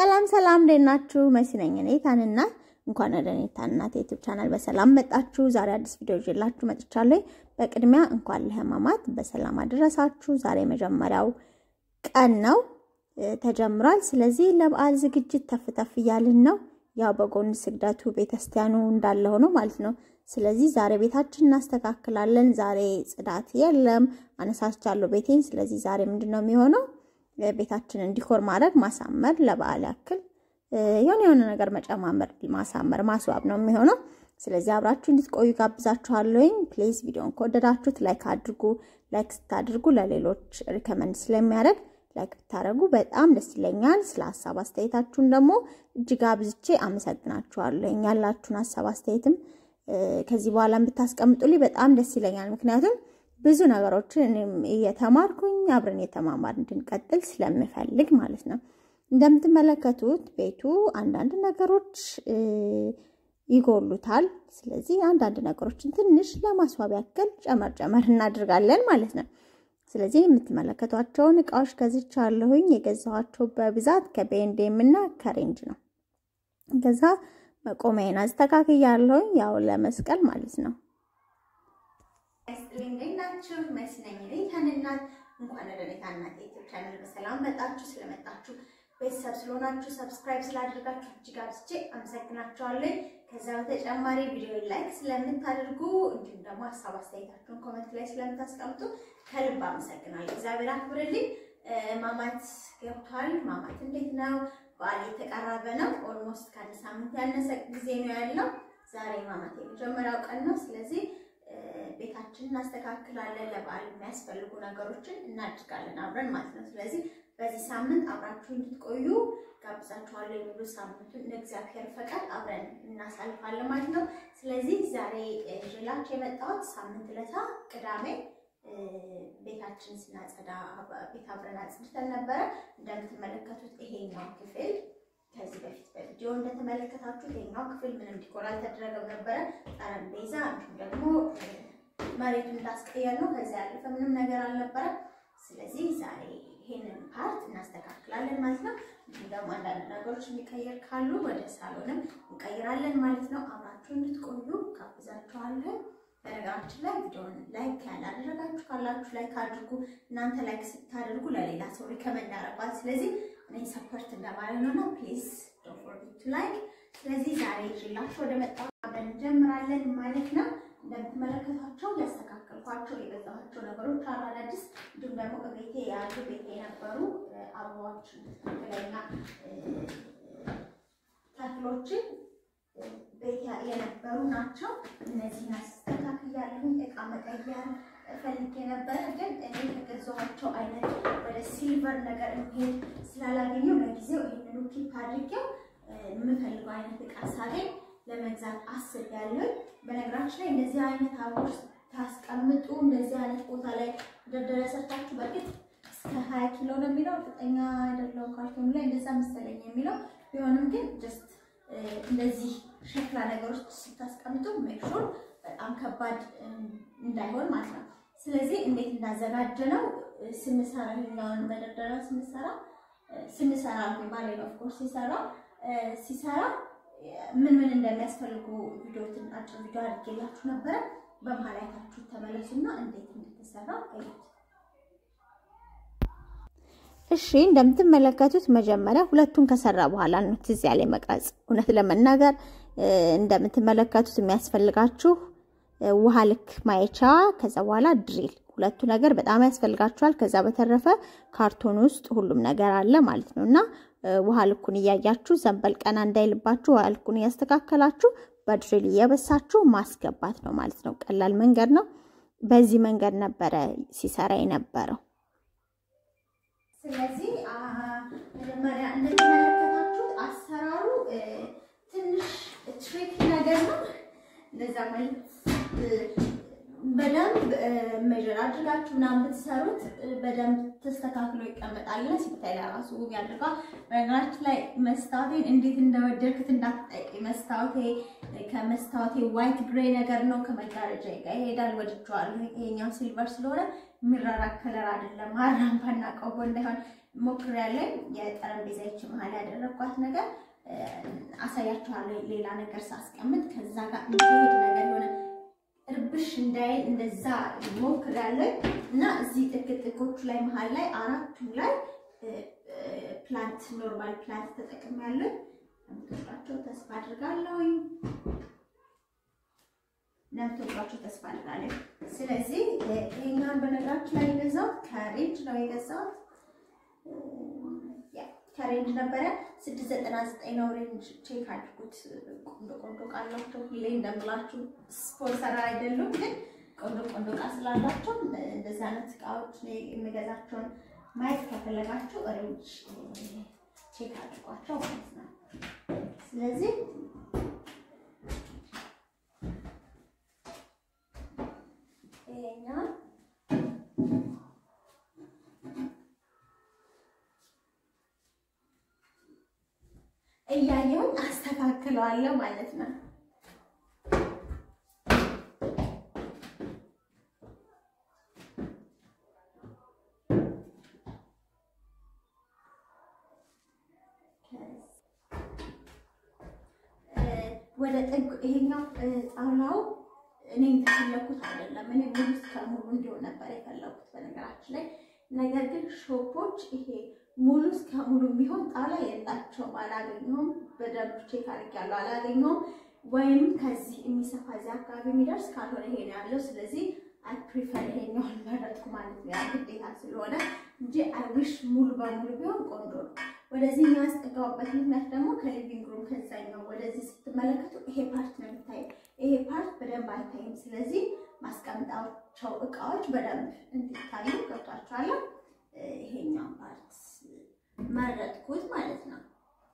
ሰላም ሰላም እንደናችሁ መሲነኝ ነኝ ታንና እንኳን ወደ ኔታናት ዩቲዩብ ቻናል በሰላም መጣችሁ ዛሬ አዲስ ቪዲዮ ይዤላችሁ መጥቻለሁ በቅድሚያ እንኳን ለህማማት በሰላም አደረሳችሁ ዛሬ መጀመሪያው ቀን ነው ተጀምሯል ስለዚህ ለበዓል ዝግጅት ተፍተፍ ይያልን ነው ያው በጎን ስግደቱ ቤተክርስቲያኑ እንዳለ ሆኖ ማለት ነው ስለዚህ ዛሬ ቤታችንን እናስተካክላለን ዛሬ ጽዳት የለም አነሳስቻለሁ ቤቴን ስለዚህ ዛሬ ምንድነው የሚሆነው ቤታችንን ዲኮር ማድረግ ማሳመር ለበዓል ያክል የሆነ ነገር መጨማመር ማሳመር ማስዋብ ነው የሚሆነው ስለዚህ አብራችሁ እንድትቆዩ ጋብዛችኋለሁኝ ፕሊዝ ቪዲዮን ከወደዳችሁት ላይክ አድርጉ ላይክ ስታድርጉ ለሌሎች ሪከመንድ ስለሚያደርግ ላይክ ታረጉ በጣም ደስ ይለኛል ስለ ሐሳብ አስተያየታችሁን ደግሞ እጅግ አብዝቼ አመሰግናችኋለሁ ያላችሁን ሐሳብ አስተያየትም ከዚህ በኋላ እንድታስቀምጡልኝ በጣም ደስ ይለኛል ምክንያቱም ብዙ ነገሮችን እየተማርኩኝ አብረን የተማማር እንድንቀጥል ስለምፈልግ ማለት ነው እንደምትመለከቱት ቤቱ አንዳንድ ነገሮች ይጎሉታል ስለዚህ አንዳንድ ነገሮችን ትንሽ ለማስዋብ ያክል ጨመር እናደርጋለን ማለት ነው ስለዚህ የምትመለከቷቸውን እቃዎች ገዝቻለሁኝ የገዛኋቸው በብዛት ከቤንዴም እና ከሬንጅ ነው ከዛ መቆሚያዬን አስተካክያለሁኝ ያው ለመስቀል ማለት ነው እስሊንግናችሁ መስነኝ ለታንና እንኳን ወደ ኔታናት ዩቲዩብ ቻናል በሰላም መጣችሁ ስለመጣችሁ ቤተሰብ ስለሆናችሁ ሰብስክራይብ ስላደረጋችሁ እጅግ አብዝቼ አመሰግናችኋለሁ ከዛ በተጨማሪ ቪዲዮ ላይክ ስለምታደርጉ እንዲሁም ደግሞ ሐሳብ አስተያየታችሁን ኮሜንት ላይ ስለምታስቀምጡ ከልብ አመሰግናለሁ እግዚአብሔር አክብርልኝ ማማት ገብቷል ማማት እንዴት ነው በዓል የተቀረበ ነው ኦልሞስት ከአንድ ሳምንት ያነሰ ጊዜ ነው ያለው ዛሬ ማማት የመጀመሪያው ቀን ነው ስለዚህ ቤታችንን እናስተካክላለን ለበዓል የሚያስፈልጉ ነገሮችን እናድርጋለን አብረን ማለት ነው ስለዚህ በዚህ ሳምንት አብራችሁ እንድትቆዩ ጋብዛችኋለሁ የሙሉ ሳምንቱን ለእግዚአብሔር ፈቃድ አብረን እናሳልፋለን ማለት ነው ስለዚህ ዛሬ ጀላችሁ የመጣሁት ሳምንት ለታ ቅዳሜ ቤታችን ስናጸዳ ቤት አብረን አጽድተን ነበር እንደምትመለከቱት ይሄኛው ክፍል ከዚህ በፊት በቪዲዮ እንደተመለከታችሁት ይሄኛው ክፍል ምንም ዲኮር አልተደረገም ነበር ጠረጴዛ ደግሞ መሬቱን እንዳስቀየር ነው ከዛ ያለፈ ምንም ነገር አልነበረ ስለዚህ ዛሬ ይሄንን ፓርት እናስተካክላለን ማለት ነው እንደውም አንዳንድ ነገሮች የሚቀየር ካሉ ወደ ሳሎንም እንቀይራለን ማለት ነው አብራችሁ እንድትቆዩ ጋብዛችኋለሁ በነገራችን ላይ ቪዲዮውን ላይክ ያላደረጋችሁ ካላችሁ ላይክ አድርጉ እናንተ ላይክ ስታደርጉ ለሌላ ሰው ሪከመንድ ያደርጋል ስለዚህ እኔ ሰፖርት እንደማለት ነው ፕሊዝ ዶንት ፎርጌት ቱ ላይክ ስለዚህ ዛሬ ይዤላችሁ ወደ መጣሁ አብረን እንጀምራለን ማለት ነው እንደምትመለከቷቸው ያስተካከልኳቸው የገዛኋቸው ነገሮች አዳዲስ እንዲሁም ደግሞ ቤቴ ያሉ ቤቴ የነበሩ አበባዎች ተክለኛ ተክሎችን ቤት የነበሩ ናቸው እነዚህን አስተካክያለሁ እቃ መቀየር ፈልጌ ነበር ግን እኔ ከገዛኋቸው አይነት ወደ ሲልቨር ነገር እንሄድ ስላላገኘው ለጊዜው ይሄንን ኪፕ አድርጌው የምፈልገው አይነት እቃ ሳገኝ ለመግዛት አስቤያለሁ በነገራችን ላይ እንደዚህ አይነት አበቦች ታስቀምጡ እንደዚህ አይነት ቦታ ላይ ደረሰታችሁ በፊት እስከ 20 ኪሎ ነው የሚለው እርግጠኛ አይደለሁም ካርቶኑ ላይ እንደዛ መሰለኝ የሚለው ቢሆንም ግን ጀስት እንደዚህ ሸክላ ነገሮች ስታስቀምጡ ሜክ ሹር በጣም ከባድ እንዳይሆን ማለት ነው ስለዚህ እንዴት እንዳዘጋጀነው ስንሰራ ይሄኛውን መደርደሪያ ስንሰራ ማለት ነው ኦፍ ኮርስ ሲሰራ ምን እንደሚያስፈልጉ ቪዲዮትን አጭር ቪዲዮ አድርጌላችሁ ነበር በመሃል አይታችሁ ተመለሱና እንዴት እንደተሰራ አይት እሺ እንደምትመለከቱት መጀመሪያ ሁለቱን ከሰራ በኋላ ነው ትዝ ያለ መቅረጽ እውነት ለመናገር እንደምትመለከቱት የሚያስፈልጋችሁ ውሃ ልክ ማይቻ ከዛ በኋላ ድሪል ሁለቱ ነገር በጣም ያስፈልጋችኋል ከዛ በተረፈ ካርቶን ውስጥ ሁሉም ነገር አለ ማለት ነውና ውሃ ልኩን ያያያችሁ ዘንበል ቀና እንዳይልባችሁ ውሃ ልኩን ያስተካከላችሁ በድሪል እየበሳችሁ ማስገባት ነው ማለት ነው ቀላል መንገድ ነው በዚህ መንገድ ነበር ሲሰራ የነበረው ስለዚህ መጀመሪያ እንደተመለከታችሁ አሰራሩ ትንሽ ትሪክ ነገር ነው ለዛ ማለት በደንብ ሜጀር አድርጋችሁ ምናምን ብትሰሩት በደንብ ተስተካክሎ ይቀመጣል። ሲታይ ለራሱ ያድርጋል። በነገራችን ላይ መስታወቴን እንዴት እንደወደድኩት እንዳትጠይቂ። መስታወቴ ከመስታወቴ ዋይት ግሬ ነገር ነው ከመጋረጃ ጋር ይሄዳል። ወድጄዋለሁ። ይሄኛው ሲልቨር ስለሆነ የሚራራቅ ከለር አይደለም። አራምባና ቀቦ እንዳይሆን ሞክሬያለሁ። የጠረጴዛይች መሀል ያደረኳት ነገር አሳያችኋለሁ። ሌላ ነገር ሳስቀምጥ ከዛ ጋር እንዲሄድ ነገር ሆነ እርብሽ እንዳይል እንደዛ ሞክራለሁ እና እዚህ ጥቅጥቆቹ ላይ መሃል ላይ አራቱም ላይ ፕላንት ኖርማል ፕላንት ተጠቅሜያለሁ። ለምትወዷቸው ተስፋ አድርጋለሁ። ተስፋ አድርጋለሁ። ስለዚህ ይሄኛውን በነገራችን ላይ የገዛሁት ከሬንጅ ነው የገዛሁት። ከሬንጅ ነበረ 699 ነው። ሬንጅ ቼክ አድርጉት። ቆንጆ ቃላቸው ሁሌ እንደምላችሁ ስፖንሰር አይደሉም፣ ግን ቆንጆ ቃል ስላላቸው እንደዚህ አይነት እቃዎች የሚገዛቸውን ማየት ከፈለጋችሁ ሬንጅ ቼክ አድርጓቸው ማለት ነው። ስለዚህ ይሄኛው እያየሁኝ አስተካክለዋለሁ ማለት ነው። ወደ ጥግ ይሄኛው ጣውላው እኔ እንደፈለኩት አይደለም። እኔ ሙሉ ከሙሉ እንዲሆን ነበር የፈለኩት በነገራችን ላይ። ነገር ግን ሾፖች ይሄ ሙሉ ከሙሉ ቢሆን ጣውላ የላቸውም። አላገኘሁም። በደንብ ቼክ አድርጌያለሁ፣ አላገኘሁም። ወይም ከዚህ የሚሰፋ እዚህ አካባቢ የሚደርስ ካልሆነ ይሄ ነው ያለው። ስለዚህ አይ ፕሪፈር ይሄኛውን መረጥኩ ማለት ነው። ያ ግዴታ ስለሆነ እንጂ አይ ዊሽ ሙሉ በሙሉ ቢሆን ቆንጆ ነው። ወደዚህ የሚያስጠጋውበት ምክንያት ደግሞ ከሊቪንግ ሩም ከዛኛው ወደዚህ ስትመለከቱ ይሄ ፓርት ነው የሚታየው። ይሄ ፓርት በደንብ አይታይም። ስለዚህ ማስቀምጣቸው እቃዎች በደንብ እንዲታዩ ገብቷቸዋል። ይሄኛው ፓርት መረጥኩት ማለት ነው።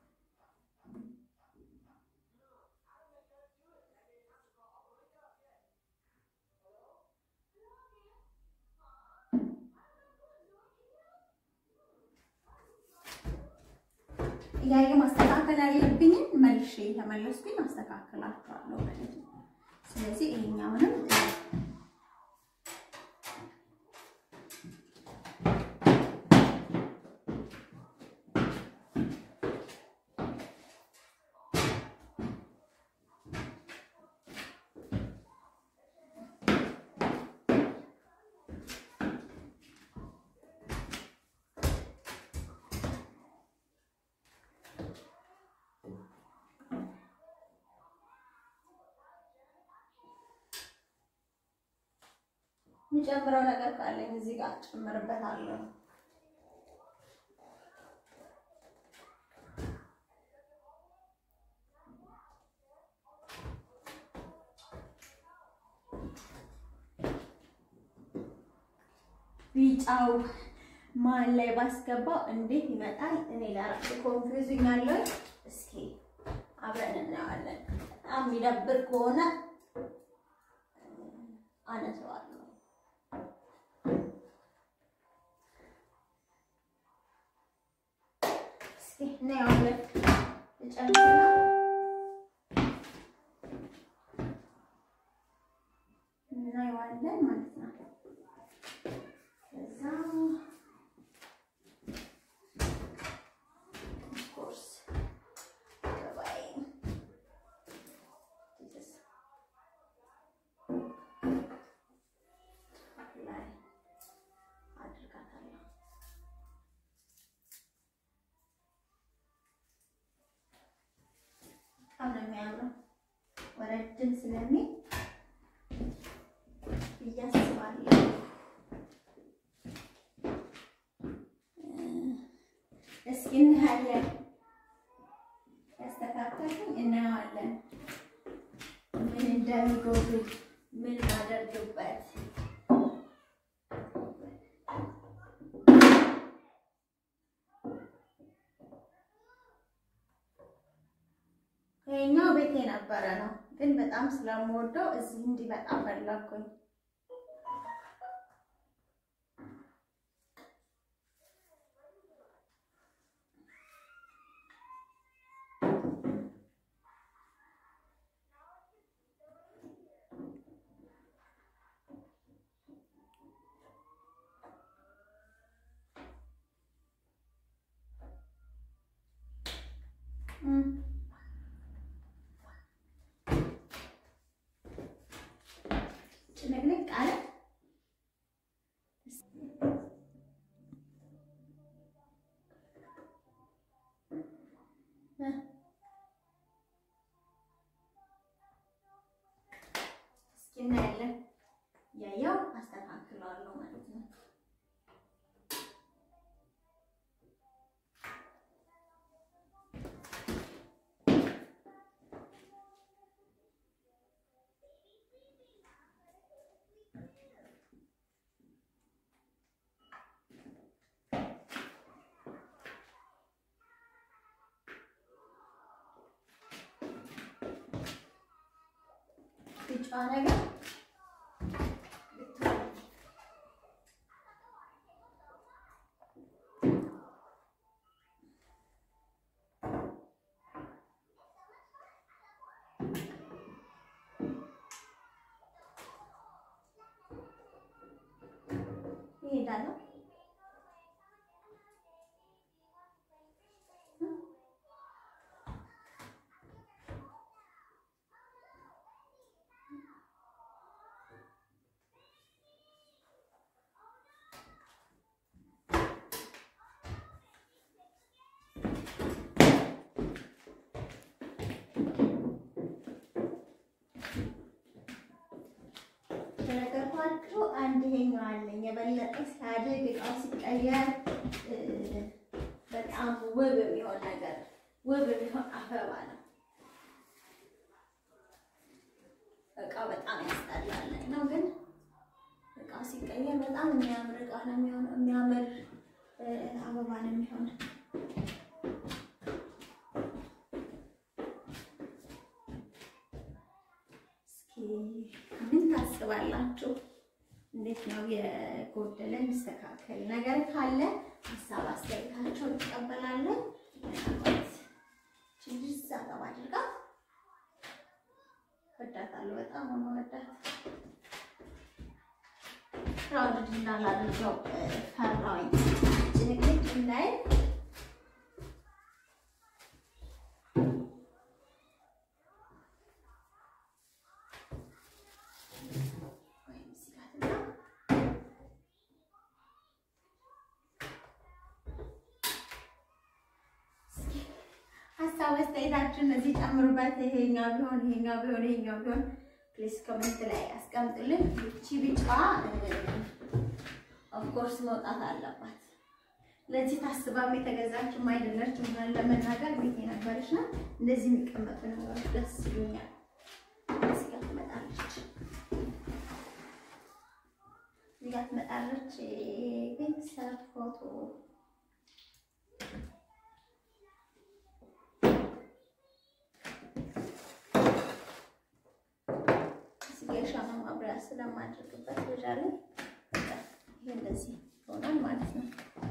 ያየ ማስተካከል ያለብኝን መልሼ ተመለስኩኝ ማስተካከላችኋለሁ ማለት ነው። ስለዚህ ይሄኛውንም የሚጨምረው ነገር ካለኝ እዚህ ጋር ጨምርበታለሁ። ቢጫው ማን ላይ ባስገባው እንዴት ይመጣል? እኔ ለራሴ ኮንፊውዚንግ አለው። እስኪ አብረን እናያለን። በጣም የሚደብር ከሆነ አነሳዋለሁ። እስኪ እናያለን። ልጨምርና እናየዋለን ማለት ነው። ከዛ ኦፍኮርስ ወረድን ስለሚል እያስባለሁ። እስኪ እናያለን። ያስተካከልኩኝ እናየዋለን ምን እንደሚጎድል ምን አደርግበት። ይሄኛው ቤቴ ነበረ ነው፣ ግን በጣም ስለምወደው እዚህ እንዲመጣ ፈለኩኝ። እናያለን። ያያው አስተካክላለሁ ማለት ነው። ቢጫ ነገር ይሄዳል። ተነገርኳችሁ። አንድ ይሄኛው አለኝ የበለጠ ሲያድግ እቃው ሲቀየር በጣም ውብ የሚሆን ነገር ውብ የሚሆን አበባ ነው። እቃው በጣም ያስጠላል ነው፣ ግን እቃው ሲቀየር በጣም የሚያምር እቃ ነው የሚሆነው። የሚያምር አበባ ነው የሚሆነው። ምን ታስባላችሁ? እንዴት ነው የጎደለ መስተካከል ነገር ካለ ሀሳብ አስተያየታችሁን እንቀበላለን። ትንሽ ዛጋባ አድርጋ ወዳታለሁ። በጣም ነው ወዳት። ራውድ እንዳላደርገው ፈራኝ። ጭንቅጭ እንዳይ ሀሳብ አስተያየታችሁን እዚህ ጨምሩበት። ይሄኛው ቢሆን ፕሊዝ ኮሜንት ላይ አስቀምጡልን። እቺ ቢጫ ኦፍ ኮርስ መውጣት አለባት። ለዚህ ታስባም የተገዛችም አይደለችም። ለመናገር ቤት የነበረች ነው። እንደዚህ የሚቀመጡ ነገሮች ደስ ይሉኛል። እዚህ ጋር ትመጣለች። ቤተሰብ ፎቶ የሻማ ማብሪያ ስለማድረግበት ወዳለ ይሄ እንደዚህ ሆኗል ማለት ነው።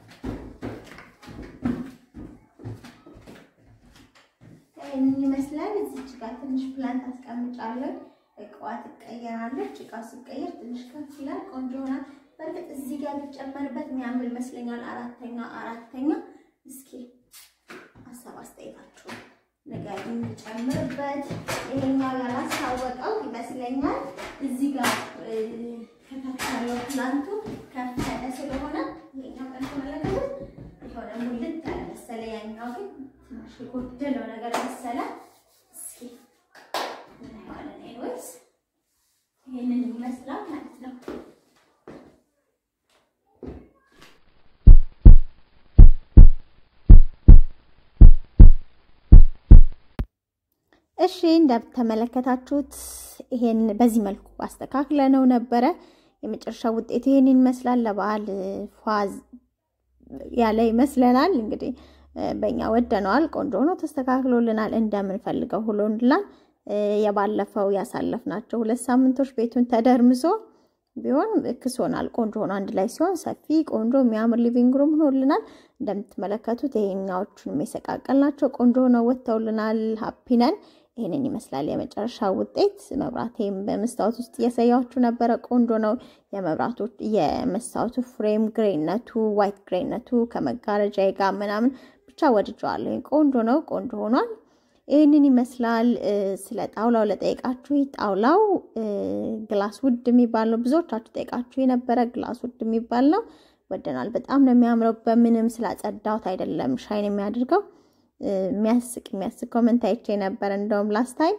ይሄን ይመስላል። እዚህ ጋር ትንሽ ፕላንት አስቀምጫለሁ። እቃዋ ትቀየራለች። እቃው ሲቀየር ትንሽ ከፍ ይላል፣ ቆንጆ ይሆናል። በርግጥ እዚህ ጋር ቢጨመርበት የሚያምር ይመስለኛል። አራተኛ እስኪ ሀሳብ አስተያየታችሁ ነገር እንጨምርበት። ይሄኛው ያላሳወቀው ይመስለኛል። እዚህ ጋር ከተካለው ፕላንቱ ከፍ ያለ ስለሆነ ይሄኛው ከተመለከቱት የሆነ ሙልት ያለ መሰለ። ያኛው ግን ትንሽ የጎደለው ነገር መሰለ። እስኪ እናየዋለን። ኤኒዌይስ ይሄንን ይመስላል ማለት ነው። እሺ እንደተመለከታችሁት ይሄን በዚህ መልኩ አስተካክለነው ነበረ። የመጨረሻ ውጤት ይሄንን ይመስላል። ለበዓል ፏዝ ያለ ይመስለናል። እንግዲህ በእኛ ወደነዋል። ቆንጆ ሆኖ ተስተካክሎልናል። እንደምንፈልገው ሆኖልናል። የባለፈው ያሳለፍናቸው 2 ሳምንቶች ቤቱን ተደርምሶ ቢሆን ክሶናል። ቆንጆ ሆኖ አንድ ላይ ሲሆን ሰፊ ቆንጆ የሚያምር ሊቪንግ ሩም ሆኖልናል። እንደምትመለከቱት ይሄኛዎቹን የሚሰቃቀልናቸው ቆንጆ ሆነው ወጥተውልናል። ሃፒ ነን። ይሄንን ይመስላል የመጨረሻ ውጤት። መብራቴም በመስታወት ውስጥ እያሳያችሁ ነበረ። ቆንጆ ነው። የመብራቶች የመስታወቱ ፍሬም ግሬነቱ ዋይት ግሬነቱ ከመጋረጃ ጋር ምናምን ብቻ ወድጄዋለሁ። ቆንጆ ነው። ቆንጆ ሆኗል። ይሄንን ይመስላል። ስለ ጣውላው ለጠይቃችሁ ጣውላው ግላስ ውድ የሚባል ነው። ብዙዎቻችሁ ጠይቃችሁ የነበረ ግላስ ውድ የሚባል ነው። ወደናል። በጣም ነው የሚያምረው። በምንም ስላጸዳውት አይደለም ሻይን የሚያደርገው። የሚያስቅ ኮሜንት አይቼ ነበር። እንደውም ላስት ታይም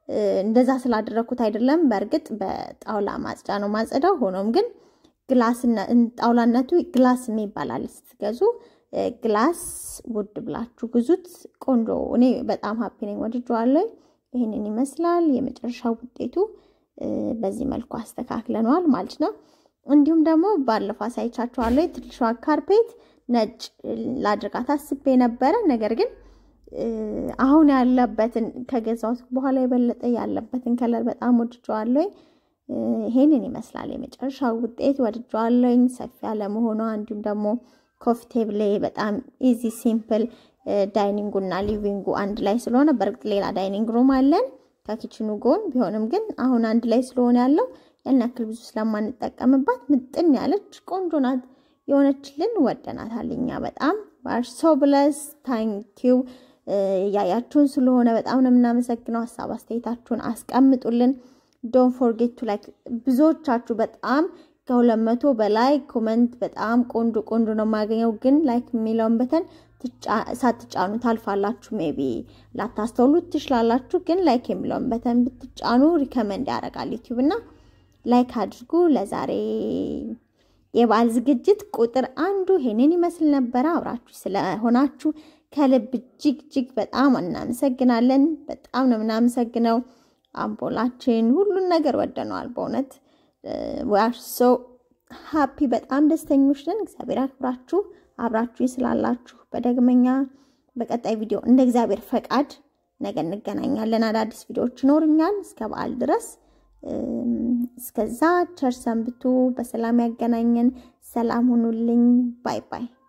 እንደዛ ስላደረኩት አይደለም በርግጥ በጣውላ ማጽጃ ነው ማጽዳው ሆኖም ግን ግላስና ጣውላነቱ ግላስ የሚባላል ስትገዙ ግላስ ውድ ብላችሁ ግዙት ቆንጆ እኔ በጣም ሃፒ ነኝ ወድጄዋለሁ ይሄንን ይመስላል የመጨረሻው ውጤቱ በዚህ መልኩ አስተካክለናል ማለት ነው እንዲሁም ደግሞ ባለፈው ሳይቻችኋለሁ ትልሿ ካርፔት ነጭ ላድርጋት አስቤ ነበር ነገር ግን አሁን ያለበትን ከገዛውት በኋላ የበለጠ ያለበትን ከለር በጣም ወድጄዋለሁ ይሄንን ይመስላል የመጨረሻው ውጤት ወድጄዋለሁ ሰፊ ያለ መሆኑ እንዲሁም ደግሞ ኮፊ ቴብል በጣም ኢዚ ሲምፕል ዳይኒንጉና ሊቪንጉ አንድ ላይ ስለሆነ በርግጥ ሌላ ዳይኒንግ ሩም አለን ከኪችኑ ጎን ቢሆንም ግን አሁን አንድ ላይ ስለሆነ ያለው ያናክል ብዙ ስለማንጠቀምባት ምጥን ያለች ቆንጆ ናት የሆነችልን ወደናታልኛ በጣም so blessed thank you ያያችሁን ስለሆነ በጣም ነው እናመሰግነው ሐሳብ አስተያየታችሁን አስቀምጡልን don't forget to like ብዙዎቻችሁ በጣም ከ200 በላይ ኮሜንት በጣም ቆንጆ ነው ማገኘው ግን ላይክ ሚሊዮን በተን ሳትጫኑ ታልፋላችሁ ሜቢ ላታስተውሉት ትችላላችሁ ግን ላይክ የሚለውን በተን ብትጫኑ ሪከመንድ ያደርጋል ዩቲዩብ እና ላይክ አድርጉ ለዛሬ የባል ዝግጅት ቁጥር 1 ይሄንን ይመስል ነበር አብራችሁ ስለሆናችሁ ከልብ ጅግ በጣም እናመሰግናለን በጣም ነው እናመሰግነው አምፖላችን ሁሉን ነገር ወደነዋል በእውነት we are so happy በጣም ደስተኞች ነን እግዚአብሔር አክብራችሁ አብራችሁ ስላላችሁ በደግመኛ በቀጣይ ቪዲዮ እንደ እግዚአብሔር ፈቃድ ነገ እንገናኛለን አዳዲስ ቪዲዮዎች ይኖርኛል እስከ በዓል ድረስ እስከዛ ቸር ሰንብቱ በሰላም ያገናኘን ሰላም ሁኑልኝ ባይ ባይ